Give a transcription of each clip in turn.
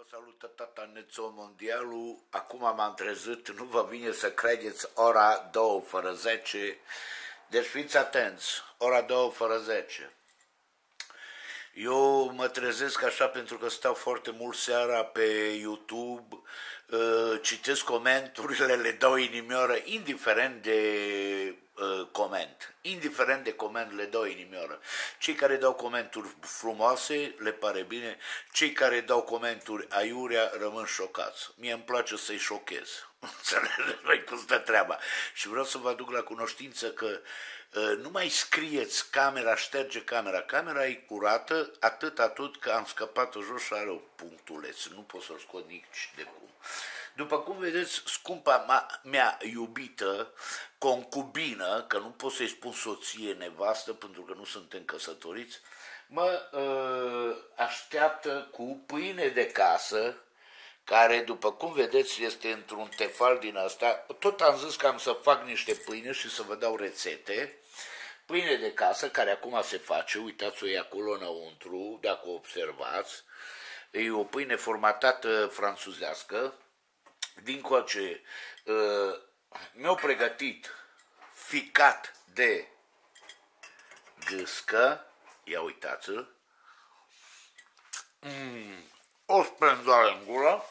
salută tata Nețo Mondialul. Acum m-am trezit, nu vă vine să credeți, ora 2 fără 10. Deci fiți atenți, ora 2 fără 10. Eu mă trezesc așa pentru că stau foarte mult seara pe YouTube, citesc comenturile, le dau inimioară, indiferent de coment. Indiferent de coment, le dau inimioară. Cei care dau comenturi frumoase, le pare bine, cei care dau comenturi aiurea rămân șocați. Mie îmi place să-i șochez. Înțelegeți cum stă treaba. Și vreau să vă aduc la cunoștință că nu mai scrieți camera, șterge camera. Camera e curată, atât că am scăpat-o jos și are o punctuleț. Nu pot să-l scot nici de cum. După cum vedeți, scumpa mea iubită, concubină, că nu pot să-i spun soție, nevastă, pentru că nu suntem căsătoriți, mă așteaptă cu pâine de casă, care, după cum vedeți, este într-un tefal din asta. Tot am zis că am să fac niște pâine și să vă dau rețete. Pâine de casă, care acum se face, uitați-o, e acolo înăuntru, dacă o observați. E o pâine formatată franțuzească. Dincoace, mi-au pregătit ficat de gâscă. Ia uitați-l. O splendoare în gură.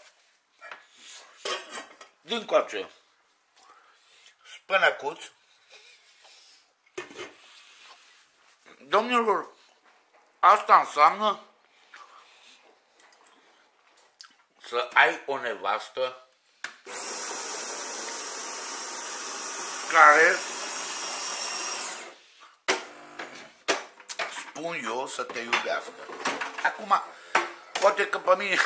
Dincoace, spănecuți. Domnilor, asta înseamnă să ai o nevastă care, spun eu, să te iubească. Acum, poate că pe mine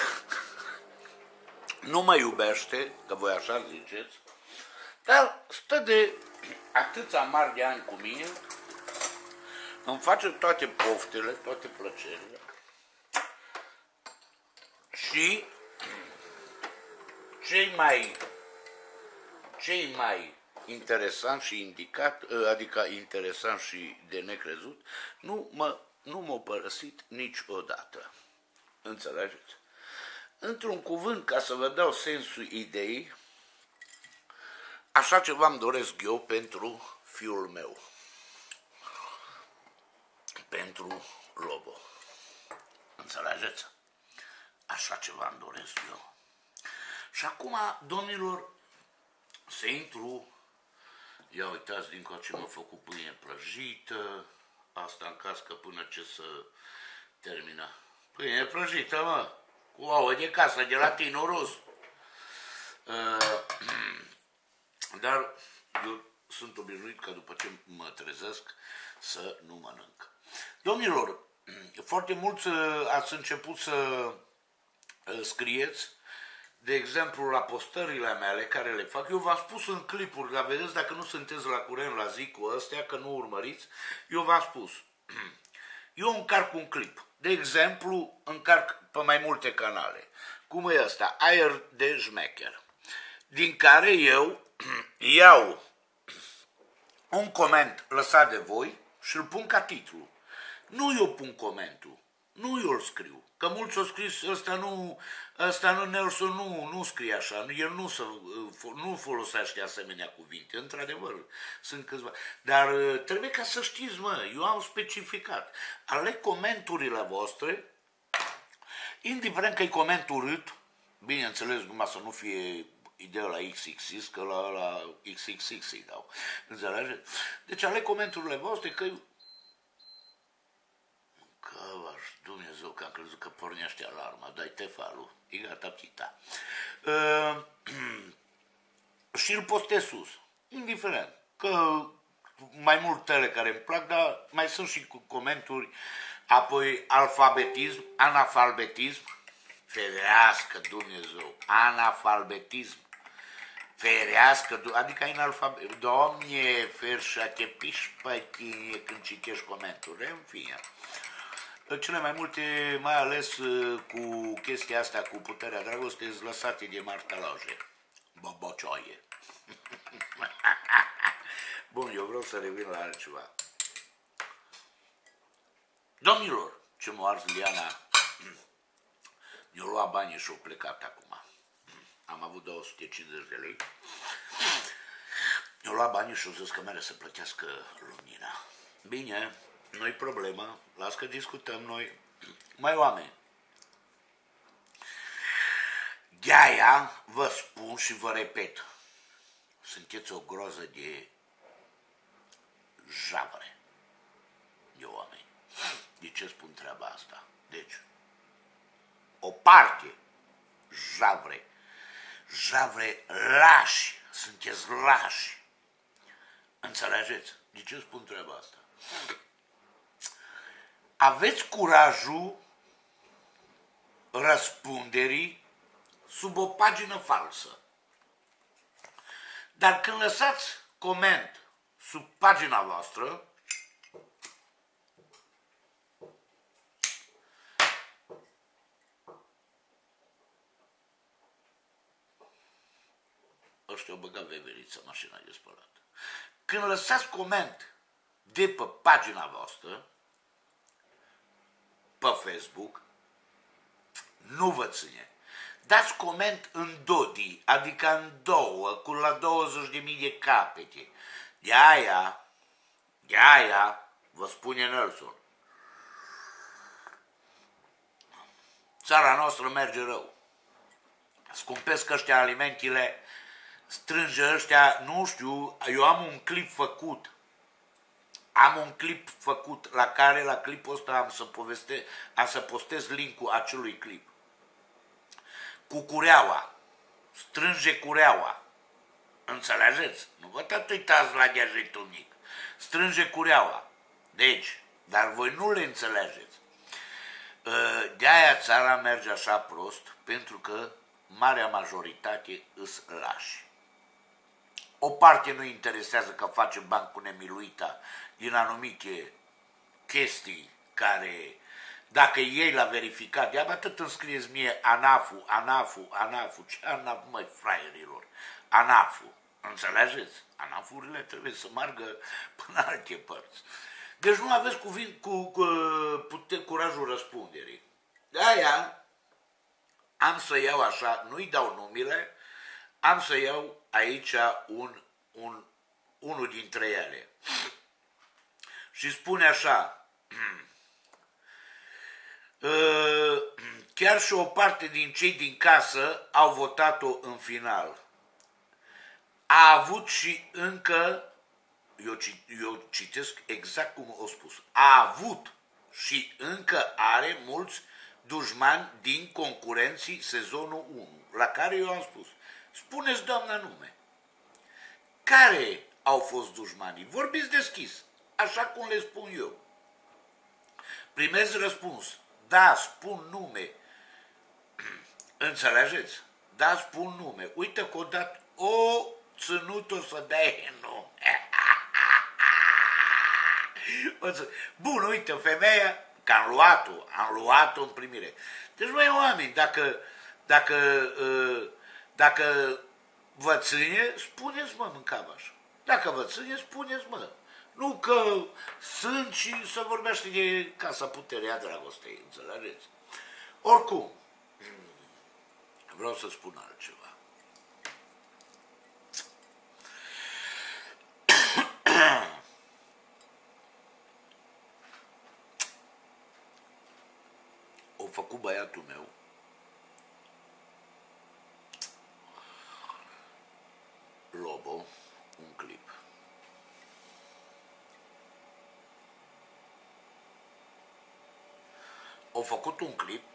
nu mă iubește, că voi așa ziceți, dar stă de atâția mari de ani cu mine, îmi face toate poftele, toate plăcerile și cei mai interesant și indicat, adică interesant și de necrezut, nu m-a părăsit niciodată. Înțelegeți? Într-un cuvânt, ca să vă dau sensul ideii, așa ceva îmi doresc eu pentru fiul meu, pentru Lobo. Înțelegeți? Așa ceva îmi doresc eu. Și acum, domnilor, să intru. Ia uitați, dincoace m-a făcut pâine prăjită. Asta în cască până ce să termină. Pâine prăjită, mă, cu ouă de casă, de la Tino Rus. Dar eu sunt obișnuit că după ce mă trezesc să nu mănânc. Domnilor, foarte mulți ați început să scrieți, de exemplu, la postările mele care le fac. Eu v-am spus în clipuri, dar vedeți, dacă nu sunteți la curent la zi cu ăstea, că nu urmăriți, eu v-am spus. Eu încarc un clip. De exemplu, încarc pe mai multe canale. Cum e ăsta? Aer de șmecher. Din care eu iau un coment lăsat de voi și îl pun ca titlu. Nu eu pun comentul. Nu eu îl scriu. Că mulți au scris, ăsta nu, Nelson nu scrie așa, el nu folosește asemenea cuvinte. Într-adevăr, sunt câțiva. Dar trebuie ca să știți, mă, eu am specificat. Aleg comenturile voastre, indiferent că e coment urât, bineînțeles, numai să nu fie ideea la XXX, că la XXX îi dau. Înțelegeți? Deci aleg comenturile voastre, că Dumnezeu, că am crezut că pornește alarma, dai tefalul, e gata ptita. Și îl postez sus, indiferent, că mai multele care îmi plac, dar mai sunt și cu comenturi, apoi alfabetism, analfabetism, ferească Dumnezeu, analfabetism, ferească, adică analfabet, Doamne, ferșa te piși pe tine când citești comenturile, în fine. Cele mai multe, mai ales cu chestia asta, cu puterea dragostei, sunt lăsate de martalaje, bobocioaie. Bun, eu vreau să revin la altceva. Domnilor, ce m-a ars Liana Mi-au luat banii și au plecat acum. Am avut 250 de lei. Mi-au luat banii și au zis că mere să plătească lumina. Bine, nu-i problemă, las că discutăm noi. Mai oameni, de-aia vă spun și vă repet, sunteți o groză de javre de oameni. De ce spun treaba asta? Deci, o parte javre lași, sunteți lași. Înțelegeți? De ce spun treaba asta? Aveți curajul răspunderii sub o pagină falsă. Dar când lăsați coment sub pagina voastră, ăștia au băgat veverița mașina de spălat. Când lăsați coment de pe pagina voastră, pe Facebook, nu vă ține. Dați coment în dodi, adică în două, cu la 20.000 de capete. De aia, vă spune Nelson, țara noastră merge rău. Scumpesc ăștia alimentele, strânge ăștia, nu știu, eu am un clip făcut. La care, la clipul ăsta am să postez link-ul acelui clip. Cu cureaua. Strânge cureaua. Înțelegeți? Nu vă tot uitați la degetul mic. Strânge cureaua. Deci, dar voi nu le înțelegeți. De-aia țara merge așa prost, pentru că marea majoritate îs lași. O parte nu interesează că face bani cu nemiluita din anumite chestii care, dacă ei l-a verificat, de atât îmi scrieți mie ANAF-ul, ce ANAF, măi, fraierilor? ANAF-ul, înțelegeți? ANAF-urile trebuie să meargă până alte părți. Deci nu aveți curajul răspunderii. De-aia am să iau așa, nu-i dau numele, am să iau aici unul dintre ele. Și spune așa, chiar și o parte din cei din casă au votat-o în final. A avut și încă, eu citesc exact cum o spus, a avut și încă are mulți dușmani din concurenții sezonul 1, la care eu am spus, spuneți, doamna, nume. Care au fost dușmanii? Vorbiți deschis, așa cum le spun eu. Primez răspuns. Da, spun nume. Înțelegeți? Da, spun nume. Uite că odată o ținut-o să dea nume. Bun, uite, femeia, că am luat-o în primire. Deci, mai oameni, dacă vă ține, spuneți, mă, mâncavaș. Dacă vă ține, spuneți, mă. Nu că sunt și să vorbește de Casa Puterea Dragostei, înțelegeți? Oricum, vreau să spun altceva. O făcut băiatul meu Lobo un clip. Au făcut un clip,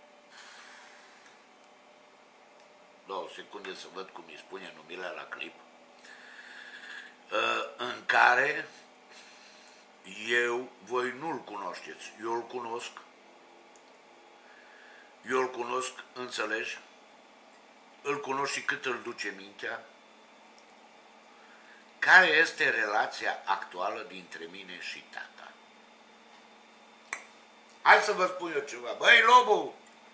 2 secunde să văd cum îi spune numirea la clip, în care voi nu-l cunoașteți, eu îl cunosc, înțelegi, îl cunosc și cât îl duce mintea, care este relația actuală dintre mine și tata. Hai să vă spun eu ceva. Băi, Lobu!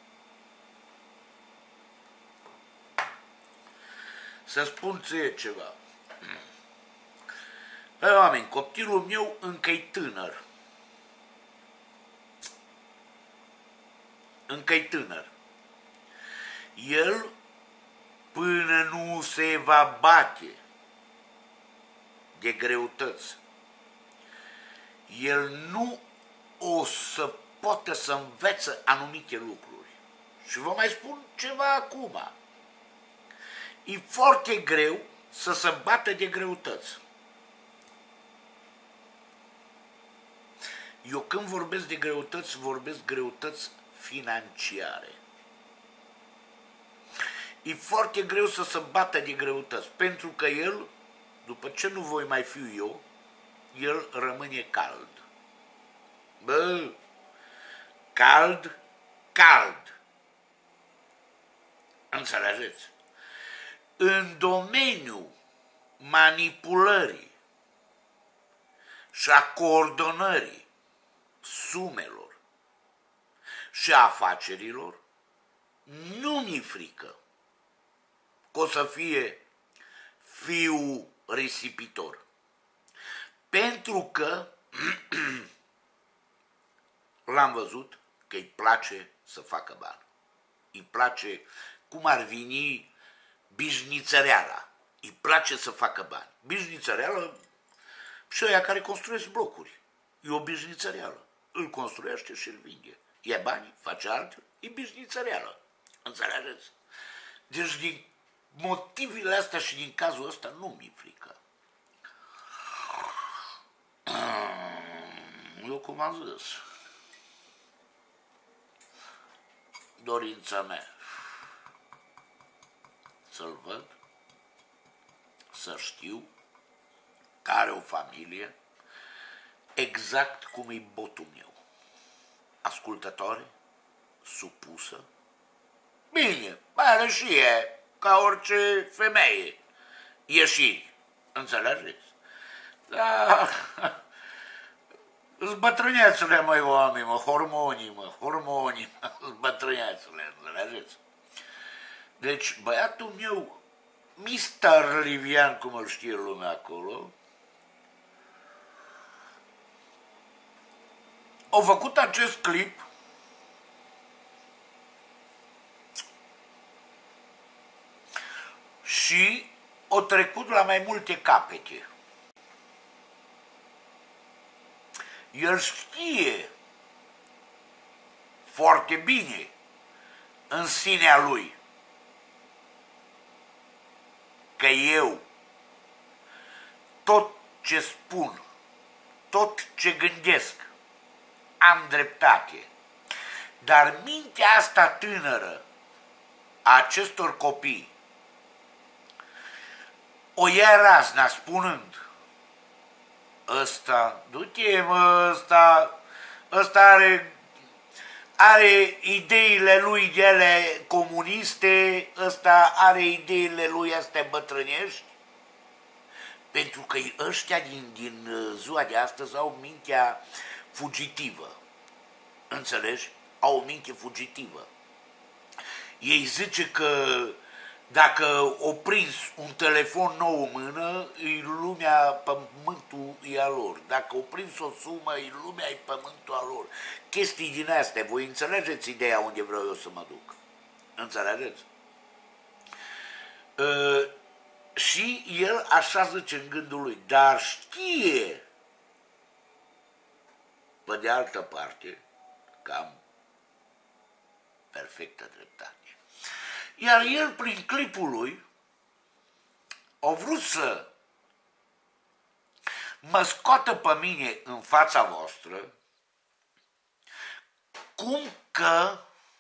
Să spun ție ceva. Băi, oameni, copilul meu încă-i tânăr. Încă-i tânăr. El, până nu se va bate de greutăți, el nu o să poată să învețe anumite lucruri. Și vă mai spun ceva acum. E foarte greu să se bată de greutăți. Eu când vorbesc de greutăți, vorbesc greutăți financiare. E foarte greu să se bată de greutăți, pentru că el, după ce nu voi mai fiu eu, el rămâne cald. Bă, cald, cald. Înțelegeți? În domeniul manipulării și a coordonării sumelor și a afacerilor, nu mi-e frică că o să fie fiul risipitor. Pentru că l-am văzut că îi place să facă bani. Îi place, cum ar veni, bișnițăreala. Îi place să facă bani. Bișnițăreala și ăia care construiesc blocuri. E o bișnițăreală. Îl construiește și îl vinde. Ia bani, face altfel, e bișnițăreală. Înțelegeți? Deci din motivele astea și din cazul ăsta nu mi-e frică. Eu cum am zis, dorința mea să-l văd, să știu că are o familie, exact cum e botul meu. Ascultătoare, supusă, bine, are și e, ca orice femeie, ieșiri, înțelegeți? Da, zbătrânețule, măi, oameni, hormonii, zbătrânețule, înțelegeți? Deci, băiatul meu, Mr. Livian, cum îl știe lumea acolo, au făcut acest clip și au trecut la mai multe capete. El știe foarte bine în sinea lui că eu tot ce spun, tot ce gândesc, am dreptate. Dar mintea asta tânără a acestor copii o ia razna spunând: ăsta, du-te mă, ăsta are ideile lui de ele comuniste, ăsta are ideile lui astea bătrânești, pentru că ăștia din ziua de astăzi au mintea fugitivă. Înțelegi? Au o minte fugitivă. Ei zice că dacă o prins un telefon nou în mână, e lumea, pământul e a lor. Dacă o prins o sumă, e lumea, e pământul a lor. Chestii din astea. Voi înțelegeți ideea unde vreau eu să mă duc? Înțelegeți? Și el așa zice în gândul lui, dar știe, pe de altă parte, că am perfectă dreptate. Iar el, prin clipul lui, a vrut să mă scoată pe mine în fața voastră, cum că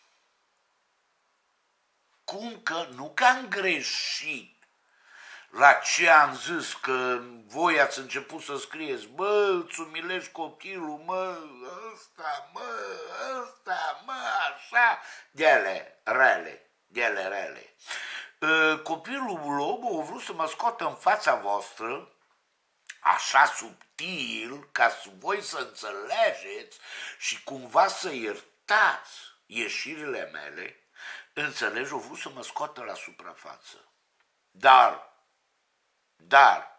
nu că am greșit la ce am zis, că voi ați început să scrieți: bă, îți umilești copilul, mă, ăsta, așa, de-ale rele. Copilul Lobo a vrut să mă scoată în fața voastră, așa subtil, ca să voi să înțelegeți și cumva să iertați ieșirile mele. Înțelegi, a vrut să mă scoată la suprafață. Dar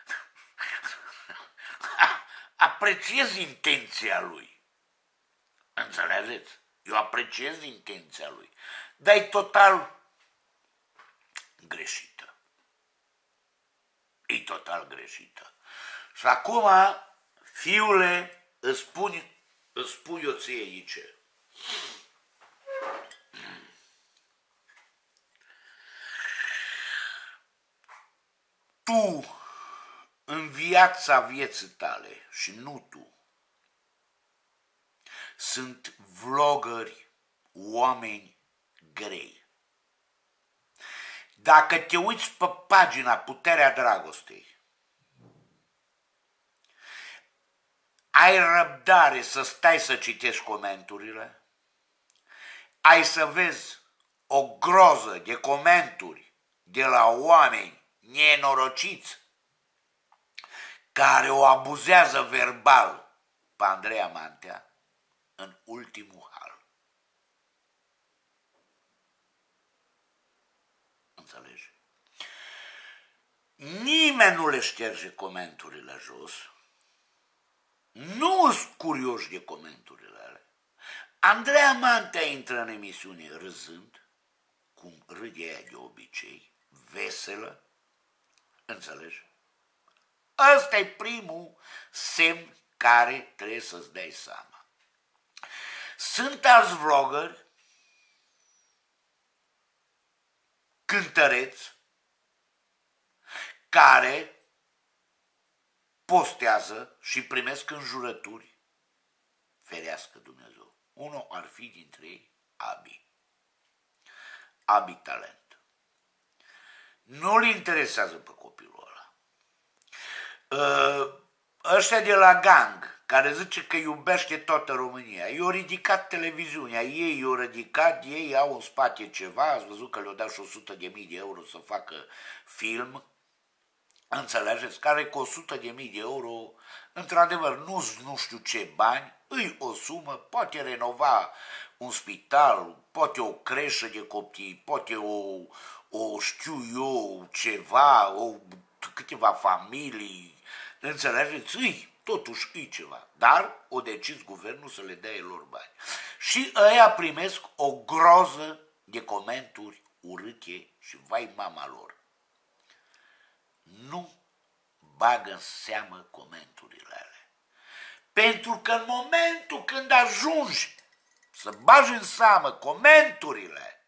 apreciez intenția lui. Înțelegeți? Eu apreciez intenția lui, dar e total greșită. E total greșită. Și acum, fiule, îți spun eu ție aici. Tu, în viața vieții tale, și nu tu, sunt vloggeri, oameni grei. Dacă te uiți pe pagina Puterea Dragostei, ai răbdare să stai să citești comenturile, ai să vezi o groză de comenturi de la oameni nenorociți care o abuzează verbal pe Andreea Mantea în ultimul hal. Înțelegi? Nimeni nu le șterge comenturile jos. Nu sunt curioși de comenturile alea. Andreea Mantea intră în emisiune râzând, cum râde ea de obicei, veselă. Înțelegi? Ăsta e primul semn care trebuie să-ți dai seama. Sunt alți vloggeri, cântăreți, care postează și primesc înjurături, ferească Dumnezeu. Unul ar fi dintre ei Abi Talent. Nu-l interesează pe copilul ăla. Ăștia de la gang, care zice că iubește toată România, i-au ridicat televiziunea, ei i-au ridicat, ei au în spate ceva, ați văzut că le-au dat și 100.000 de euro să facă film, înțelegeți, care cu 100.000 de euro, într-adevăr, nu știu ce bani, îi o sumă, poate renova un spital, poate o creșă de copii, poate o știu eu, ceva, câteva familii, înțelegeți, totuși îi ceva, dar o decis guvernul să le dea lor bani. Și ăia primesc o groză de comenturi urâte și vai mama lor. Nu bagă în seamă comenturile alea. Pentru că în momentul când ajungi să bagi în seamă comenturile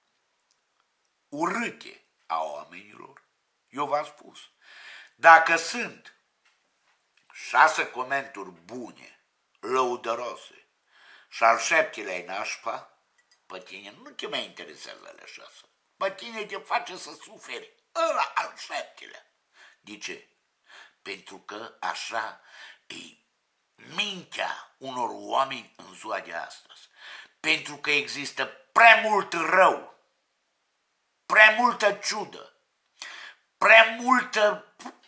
urâte a oamenilor, eu v-am spus, dacă sunt 6 comenturi bune, lăudăroase și al 7-lea-i nașpa, pe tine nu te mai interesează alea 6. Pe tine te face să suferi ăla al 7-lea. De ce? Pentru că așa e mintea unor oameni în ziua de astăzi. Pentru că există prea mult rău, prea multă ciudă, prea multă,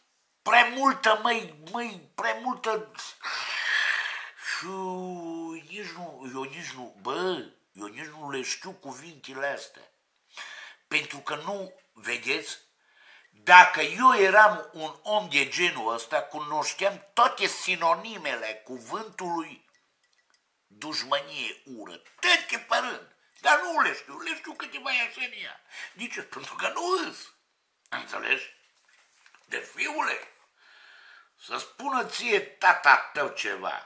prea multă... Și eu nici nu le știu cuvintele astea. Pentru că nu, vedeți, dacă eu eram un om de genul ăsta, cunoșteam toate sinonimele cuvântului dușmănie, ură, toate pe rând. Dar nu le știu câteva iașenia. De ce? Pentru că nu îs. Înțelegi? Deci, fiule, să spună ție tata tău ceva.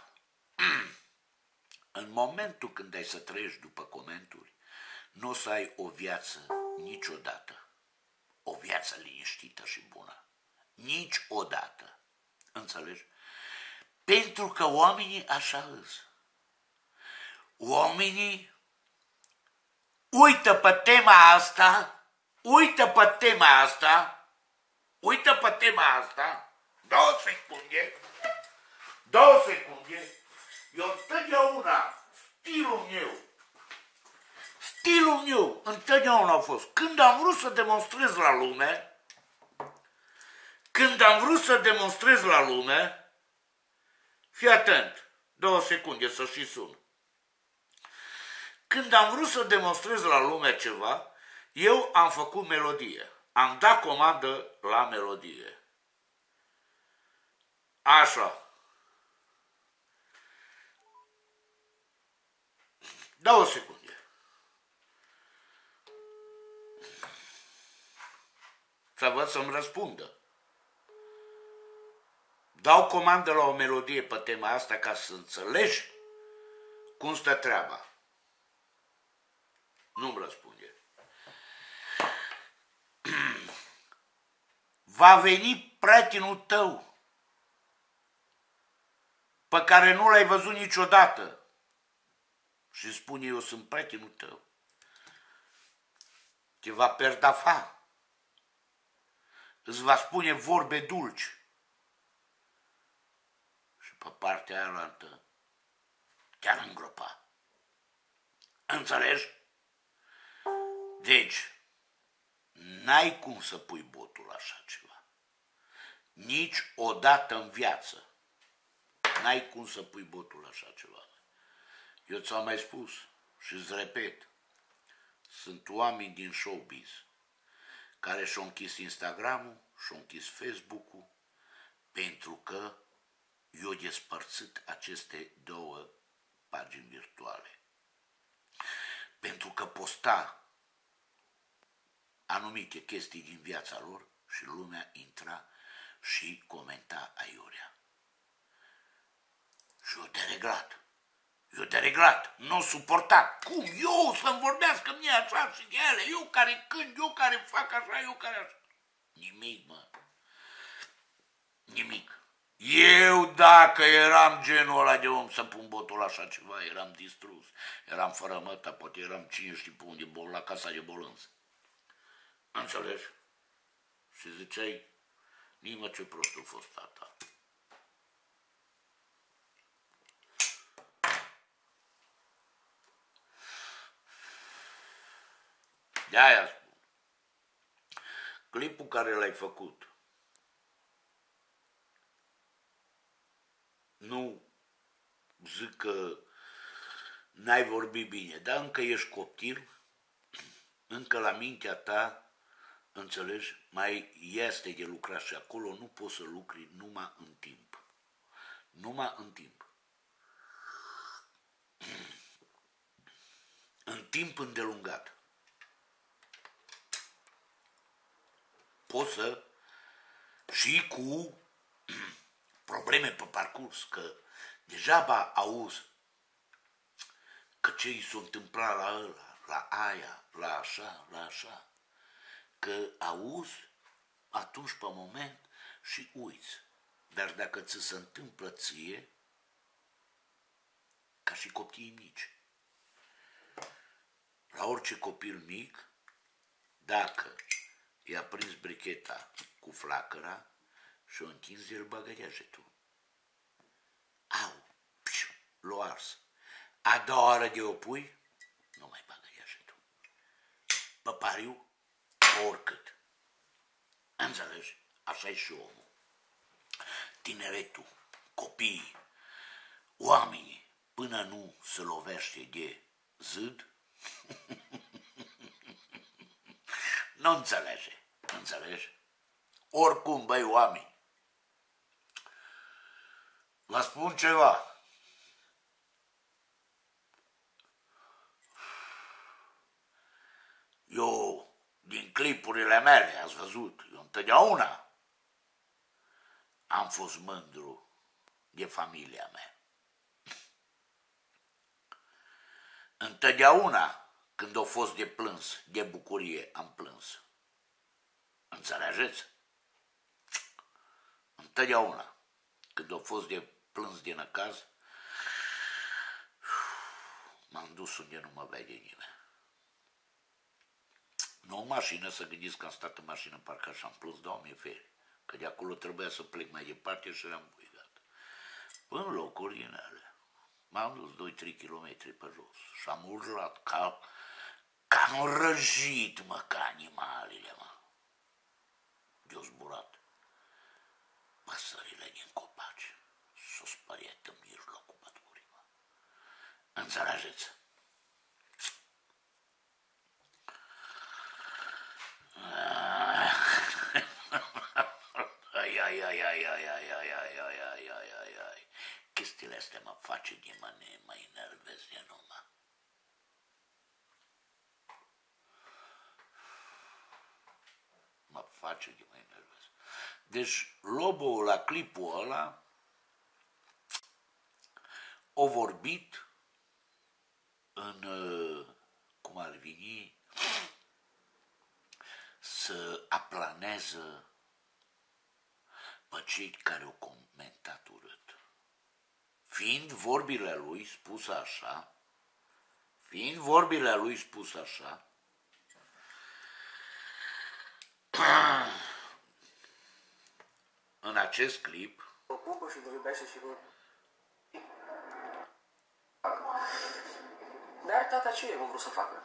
În momentul când ai să trăiești după comenturi, nu o să ai o viață niciodată. O viață liniștită și bună. Niciodată. Înțelegi? Pentru că oamenii așa îs. Oamenii uită pe tema asta, 2 secunde, eu întotdeauna, stilul meu întotdeauna a fost, când am vrut să demonstrez la lume, fii atent, 2 secunde să și sun. Când am vrut să demonstrez la lume ceva, eu am făcut melodie. Am dat comandă la melodie. Așa. Da o secundă. Să văd să-mi răspundă. Dau comandă la o melodie pe tema asta ca să înțelegi cum stă treaba. Nu-mi răspunde. Va veni prietenul tău pe care nu l-ai văzut niciodată și spune: eu sunt prietenul tău. Te va perdafa. Îți va spune vorbe dulci. Și pe partea aia te-ar îngropa. Înțelegi? Deci, n-ai cum să pui botul la așa ceva. Nici odată în viață. N-ai cum să pui botul la așa ceva. Eu ți-am mai spus și îți repet. Sunt oameni din showbiz care și-au închis Instagram-ul, și-au închis Facebook-ul, pentru că i-au despărțit aceste două pagini virtuale. Pentru că posta anumite chestii din viața lor și lumea intra și comenta aiurea. Și eu de reglat, nu suportat. Cum? Eu să-mi vorbească mie așa și de ele, eu care cânt, eu care fac așa, eu care așa. Nimic, mă. Nimic. Eu, dacă eram genul ăla de om să pun botul la așa ceva, eram distrus. Eram fără măta, poate eram cine știi pe unde, la casa de bolânzi. Înțelegi? Și ziceai: nimă, ce prost a fost tata. De-aia spun. Clipul care l-ai făcut, nu zic că n-ai vorbit bine, dar încă ești copil, încă la mintea ta, înțelegi, mai este de lucrat și acolo nu poți să lucri numai în timp. Numai în timp. În timp îndelungat. Poți să și cu probleme pe parcurs, că degeaba auzi că ce i s-a întâmplat la ăla, la aia, la așa, că auzi atunci pe moment și uiți. Dar dacă ți se întâmplă ție, ca și copiii mici, la orice copil mic, dacă i-a prins bricheta cu flacăra și o închins, el bagăriajetul. Au, piu, l-o ars. A doua oară de o pui, nu mai bagăriajetul. Pe pariu, oricât. Înțelegi? Așa e și omul. Tineretul, copiii, oamenii, până nu se lovește de zid, nu înțelege. Înțelegi? Oricum, băi, oameni, vă spun ceva. Eu, din clipurile mele, ați văzut, eu întotdeauna am fost mândru de familia mea. Întotdeauna, când a fost de plâns, de bucurie, am plâns. Înțelegeți? Întotdeauna, când a fost de plâns de năcaz, m-am dus unde nu mă vede nimeni. Nu în mașină, să gândiți că am stat în mașină parcat și am plâns, Doamne feri, că de acolo trebuia să plec mai departe și eram buigat. În locuri din alea, m-am dus 2-3 kilometri pe jos și am urlat ca un răjit, mă, ca animalele, mă. De-o zburat păsările din copaci, s-o spăriet în mijlocul pădurii, mă. Înțelegeți? Chestiile astea mă face de mă enervez de numai. face că mă enervez. Deci Lobo la clipul ăla a vorbit în, cum ar veni, să aplaneze pe cei care au comentat urât. Fiind vorbile lui spuse așa, în acest clip, vă pupă și vă iubește și vă... Dar tata ce a vrut să facă?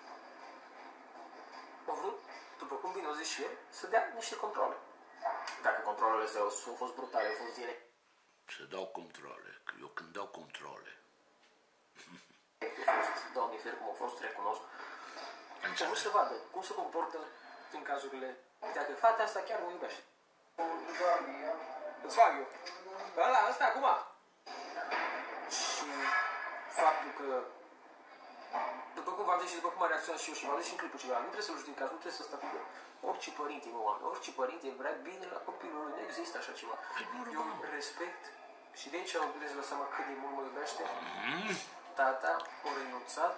A vrut, după cum bine o zis și el, să dea niște controle. Dacă controlele astea au fost brutale, au fost direct. să dau controle, că eu când dau controle, Au fost, Doamne fer, cum au fost, recunosc. Și a vrut să vadă cum se comportă în cazurile, dacă fata asta chiar mă iubește. Îți fac eu. Ăla, ăsta acum. Și faptul că, după cum v-am zis și după cum a reacționat și eu și v-am zis și în clipul celălalt, nu trebuie să-l judecăm, nu trebuie să stăpâne. Orice părinte, mă, oameni, orice părinte vrea bine la copilul lui, nu există așa ceva. Eu respect și de aici am puteți să vă seama cât de mult mă iubește. Tata a renunțat.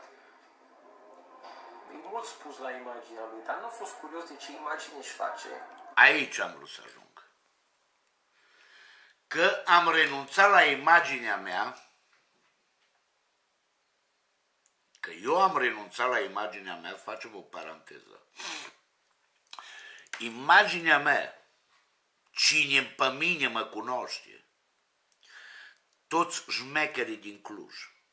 E mult spus la imaginea lui, dar n-a fost curios de ce imagine își face. aici am vrut să ajung. Că am renunțat la imaginea mea, că eu am renunțat la imaginea mea, facem o paranteză. Imaginea mea, cine pe mine mă cunoaște, toți șmecherii din Cluj,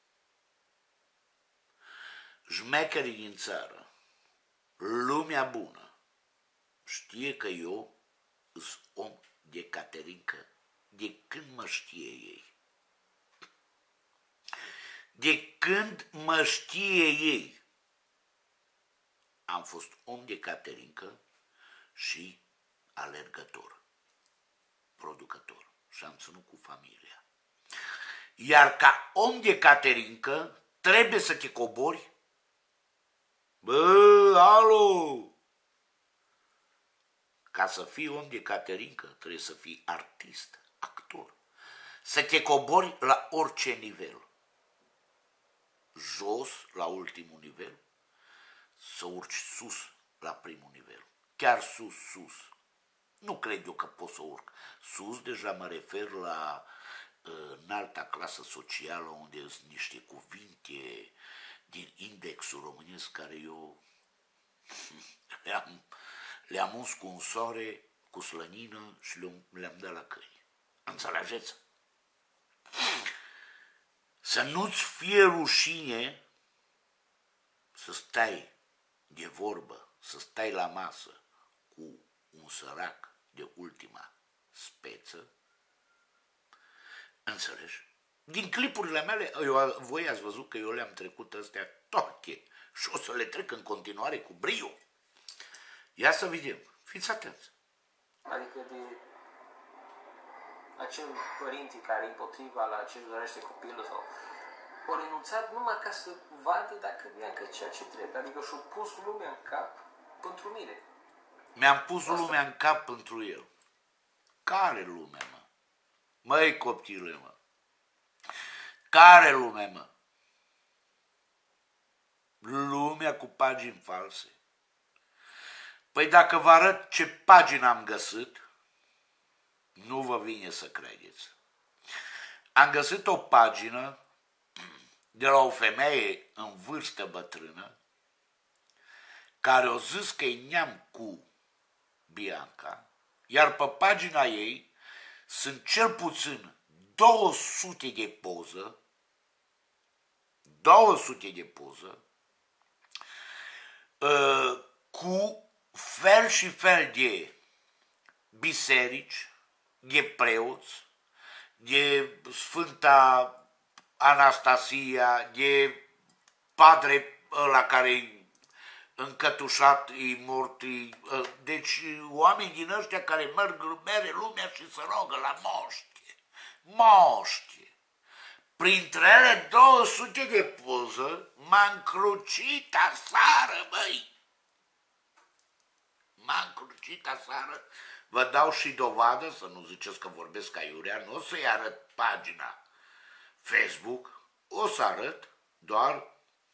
șmecherii din țară, lumea bună, știe că eu sunt om de caterincă de când mă știe ei. De când mă știe ei, am fost om de caterincă și alergător, producător și am ținut cu familia. Iar ca om de caterincă trebuie să te cobori. Bă, alo! Ca să fii om de caterincă trebuie să fii artist, actor. Să te cobori la orice nivel. Jos, la ultimul nivel, să urci sus, la primul nivel. Chiar sus, sus. Nu cred eu că pot să urc. Sus, deja mă refer la înalta clasă socială, unde sunt niște cuvinte din indexul românesc care eu le-am uns cu un soare, cu slănină și le-am dat la câini. Înțelegeți? Să nu-ți fie rușine să stai de vorbă, să stai la masă cu un sărac de ultima speță. Înțelegi? Din clipurile mele, voi ați văzut că eu le-am trecut astea toate și o să le trec în continuare cu brio. Ia să vedem. Fiți atenți. Adică de acel părinte care împotriva la ce își dorește copilul sau au renunțat numai ca să vadă dacă Bianca ceea ce trebuie. Adică și-a pus lumea în cap pentru mine. Mi-am pus lumea în cap pentru el. Care lume, mă? Măi, copile, mă. Care lume, mă? Lumea cu pagini false. Păi dacă vă arăt ce pagină am găsit, nu vă vine să credeți. Am găsit o pagină de la o femeie în vârstă bătrână care o zis că e neam cu Bianca, iar pe pagina ei sunt cel puțin 200 de poză, 200 de poză, cu fel și fel de biserici, de preoți, de Sfânta Anastasia, de padre ăla care-i încătușat, e mort, deci oameni din ăștia care mere lumea și se rogă la moștie. Moștie. Printre ele 200 de poză m-a încrucit asară, băi. M-am crucit aseară, vă dau și dovadă, să nu ziceți că vorbesc aiurea, nu o să-i arăt pagina Facebook, o să arăt doar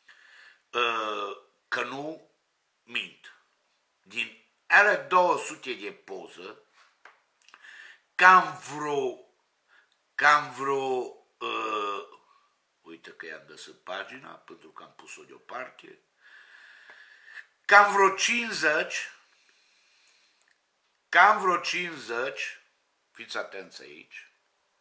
că nu mint. Din alea 200 de poză, cam vreo uite că i-am găsit pagina, pentru că am pus-o deoparte, cam vreo 50, fiți atenți aici,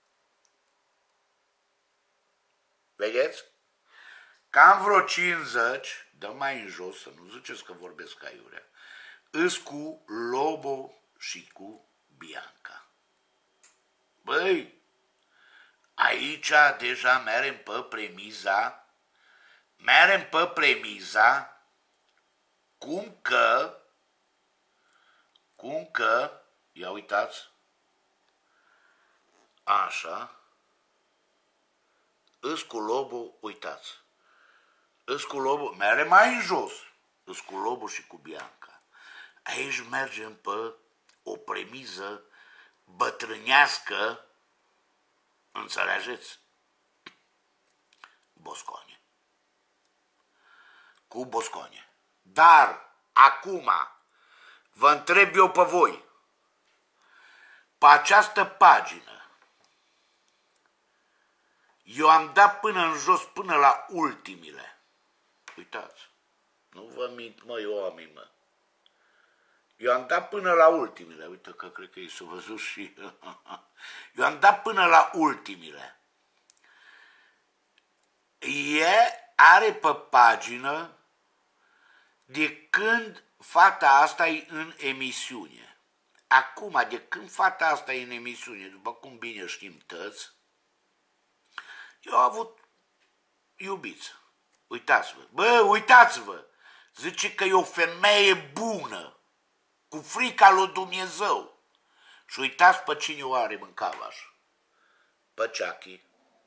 vedeți? Cam vreo 50, dăm mai în jos, să nu ziceți că vorbesc aiurea, îs cu Lobo și cu Bianca. Băi, aici deja merem pe premiza cum că, ia uitați, așa, îs cu Lobo, uitați, îs cu Lobo, merem mai în jos, îs cu Lobo și cu Bianca. Aici mergem pe o premiză bătrânească, înțelegeți? Boscone. Cu Boscone. Dar, acum, vă întreb eu pe voi, pe această pagină, eu am dat până în jos, până la ultimile. Uitați, nu vă mint, măi, oameni, mă. Eu am dat până la ultimile, uite că cred că i s-a văzut și... Eu am dat până la ultimile. Are pe pagină de când fata asta e în emisiune. Acum, de când fata asta e în emisiune, după cum bine știm toți, eu am avut iubiți. Uitați-vă. Bă, uitați-vă! Zice că e o femeie bună, cu frica lui Dumnezeu. Și uitați pe cine o are în cavaș. Pe Ceachi.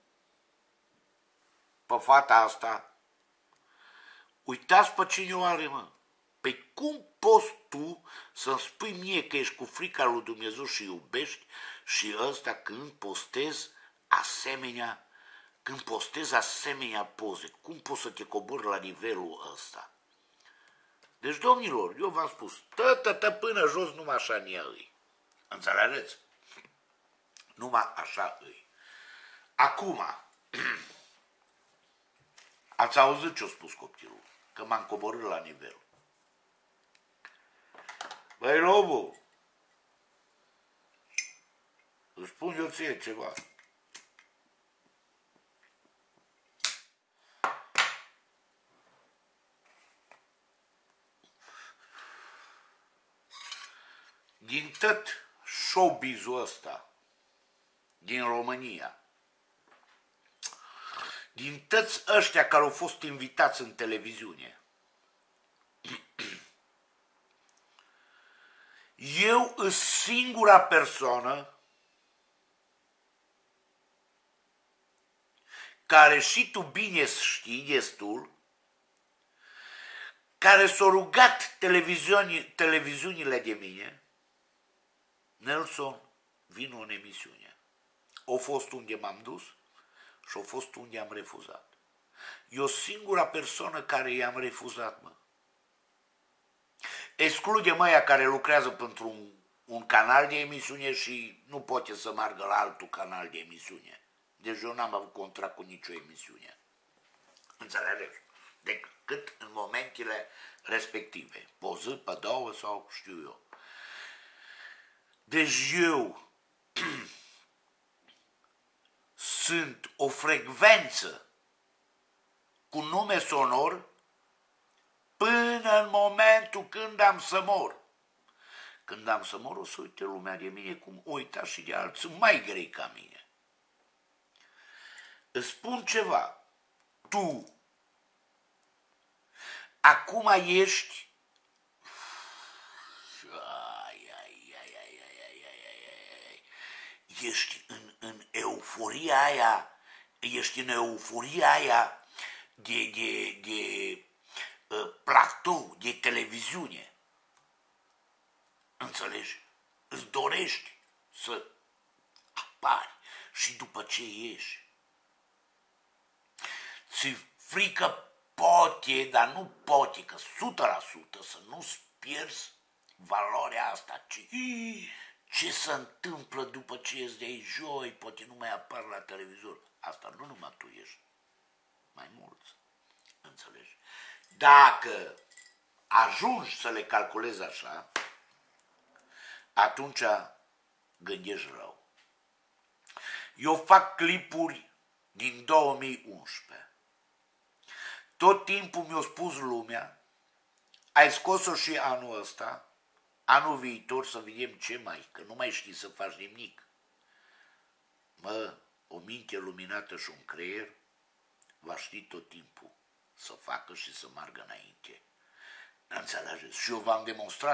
Pe fata asta. Uitați pe cine o are, mă. Păi cum poți tu să-mi spui mie că ești cu frica lui Dumnezeu și iubești și ăsta când postezi asemenea poze? Cum poți să te cobori la nivelul ăsta? Deci, domnilor, eu v-am spus, până jos numai așa ne îi. Înțelegeți? Numai așa îi. Acum, ați auzit ce-a spus copilul? Că m-am coborât la nivel. Băi, Lobu, îți spun eu ție ceva. Din tot showbiz-ul ăsta, din România, din toți ăștia care au fost invitați în televiziune, eu sunt singura persoană care și tu bine știi destul, care s-au rugat televiziunile de mine, Nelson, vin în emisiune. A fost unde m-am dus și a fost unde am refuzat. Eu singura persoană care i-am refuzat, mă. Excludem aia care lucrează pentru un canal de emisiune și nu poate să meargă la altul canal de emisiune. Deci eu n-am avut contract cu nicio emisiune. Înțelegeți? Decât în momentele respective. Pe o zi, pe două sau știu eu. Deci eu sunt o frecvență cu nume sonor până în momentul când am să mor. Când am să mor, o să uite lumea de mine cum o uita și de alții mai grei ca mine. Îți spun ceva. Tu acum ești în euforia aia, de platou, de televiziune. Înțelegi? Îți dorești să apari și după ce ieși. Ți frică poate, dar nu poate, că 100% să nu-ți pierzi valoarea asta. Ce se întâmplă după ce ies de aici joi, poate nu mai apar la televizor. Asta nu numai tu ești, mai mulți. Înțelegi? Dacă ajungi să le calculezi așa, atunci gândești rău. Eu fac clipuri din 2011. Tot timpul mi-a spus lumea, ai scos-o și anul ăsta, anul viitor să vedem ce mai, că nu mai știi să faci nimic. Mă, o minte luminată și un creier va ști tot timpul să facă și să meargă înainte. Înțelegeți? Și eu v-am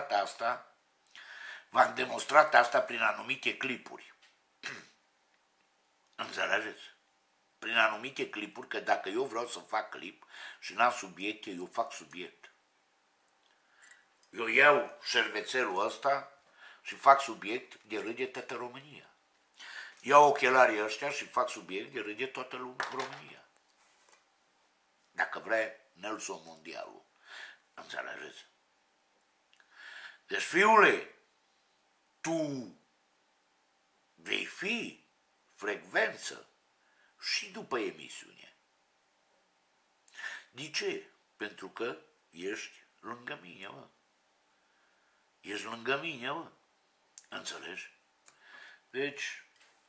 demonstrat asta prin anumite clipuri. Înțelegeți? Prin anumite clipuri, că dacă eu vreau să fac clip și n-am subiecte, eu fac subiect. Eu iau șervețelul ăsta și fac subiect de râde toată România. Iau ochelarii ăștia și fac subiect de râde toată România. Dacă vrea Nelson Mondialul. Înțelegeți? Deci, fiule, tu vei fi frecvență și după emisiune. De ce? Pentru că ești lângă mine, mă. Ești lângă mine, mă. Înțelegi? Deci,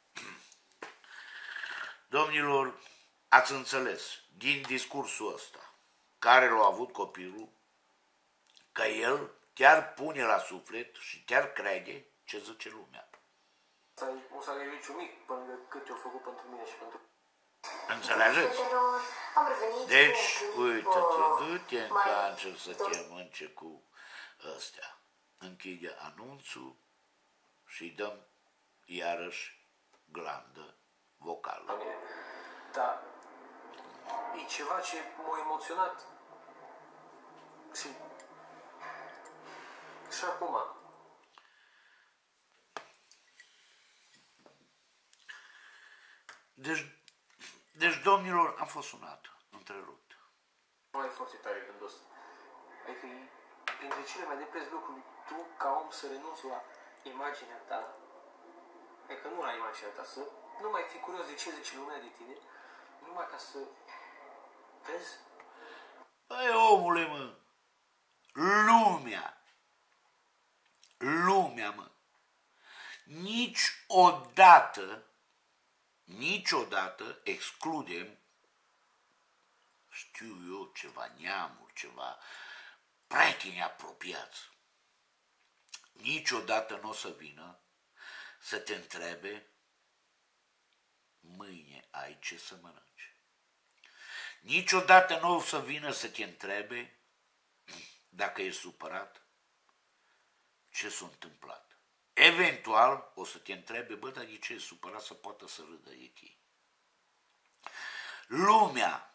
domnilor, ați înțeles din discursul ăsta care l-a avut copilul, că el chiar pune la suflet și chiar crede ce zice lumea. Un sacrificiu mic până de cât eu făcut pentru mine și pentru... Înțelegeți? Deci, uite-te, du-te în cancer să te mânce cu ăstea. Închide anunțul și dăm iarăși glandă vocală. Da, e ceva ce m-a emoționat și acum. Deci, domnilor, am fost sunat, întrerupt. Nu e foarte tare gândul ăsta. Adică e printre cele mai de preț lucruri, tu, ca om, să renunți la imaginea ta. Adică nu la imaginea ta, să nu mai fii curios de ce zice lumea de tine, numai ca să vezi. Băi, omule, mă, lumea, mă, niciodată excludem, știu eu, ceva neamuri, ceva prieteni apropiați. Niciodată nu o să vină să te întrebe mâine ai ce să mănânci. Niciodată nu o să vină să te întrebe dacă ești supărat ce s-a întâmplat. Eventual o să te întrebe, bă, dar de ce e supărat să poată să râdă de tine? Lumea,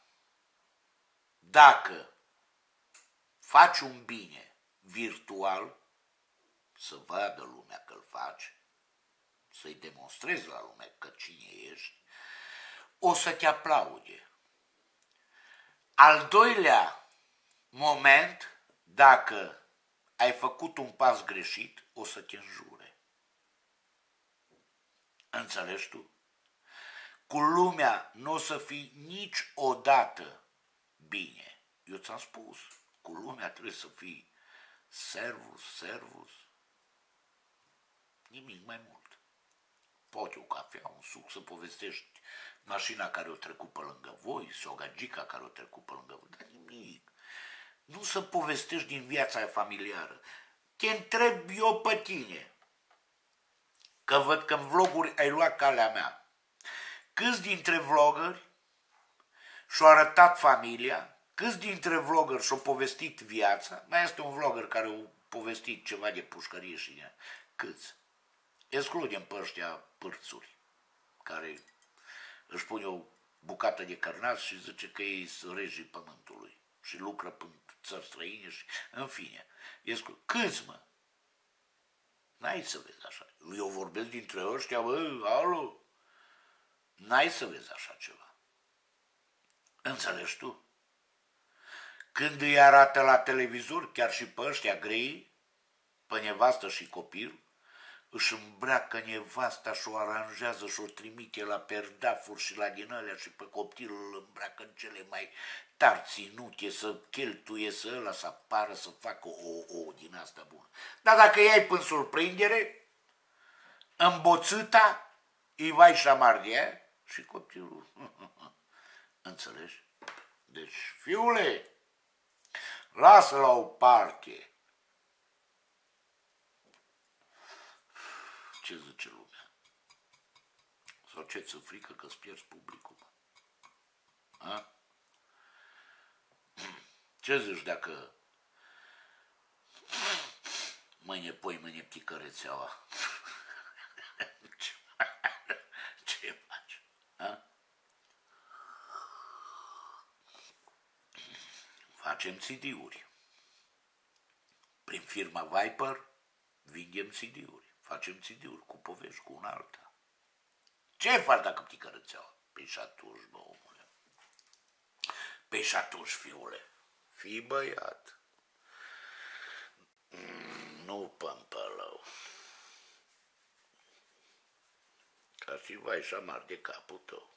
dacă faci un bine virtual, să vadă lumea că îl faci, să-i demonstrezi la lume că cine ești, o să te aplaude. Al doilea moment, dacă ai făcut un pas greșit, o să te înjure. Înțelegi tu? Cu lumea nu o să fii niciodată bine. Eu ți-am spus, cu lumea trebuie să fii servus, nimic mai mult. Poate o cafea, un suc, să povestești mașina care o trecut pe lângă voi, sau gagica care o trecut pe lângă voi, dar nimic. Nu să povestești din viața aia familiară. Te întreb eu pe tine, că văd că în vloguri ai luat calea mea. Câți dintre vloggeri și-au arătat familia, câți dintre vloggeri și-au povestit viața, mai este un vlogger care a povestit ceva de pușcărie și de... Câți? Excludem pe ăștia pârțuri, care își pune o bucată de cărnați și zice că ei sunt regii pământului și lucră în țări străine și, în fine, câți, mă? N-ai să vezi așa. Eu vorbesc dintre ăștia, bă, alo. N-ai să vezi așa ceva. Înțelegi tu? Când îi arată la televizor, chiar și pe ăștia grei, pe nevastă și copil, își îmbracă nevasta și o aranjează și o trimite la perdafuri și la din alea și pe copilul îl îmbracă în cele mai tari ținute, să cheltuie, să ăla, să apară, să facă o din asta bună. Dar dacă i-ai până surprindere, îmboțâta, îi vai șamardia și copilul. Înțelegi? Deci, fiule, lasă la o parte. Ce zice lumea? Sau ce ți-e frică că-ți pierzi publicul? A? Ce zici dacă mâine, poi, mâine pică rețeaua? Ce faci? A? Facem CD-uri. Prin firma Viper vindem CD-uri. Facem CD-uri cu povești, cu una alta. Ce faci dacă pică rețeaua? Păi și atunci, bă, omule. Păi și atunci, fiule, fii băiat. Nu pămpălău. Ca și vai și amar de capul tău.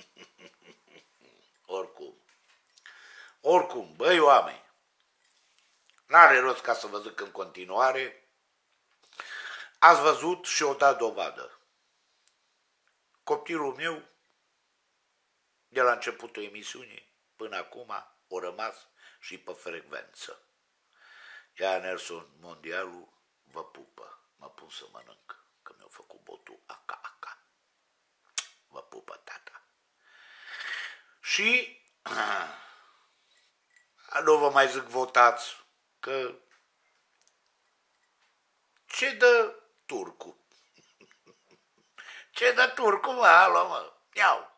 Oricum, băi oameni, n-are rost ca să vă zic în continuare. Ați văzut și o dat dovadă. Copilul meu, de la începutul emisiunii până acum, a rămas și pe frecvență. Iar Nelson Mondialul vă pupă. Mă pun să mănânc, că mi-a făcut botul aca-aca. Vă pupă, tata. Și nu vă mai zic votați, că ce dă turcu? Ce dă turcu, mă, alo, mă? Iau!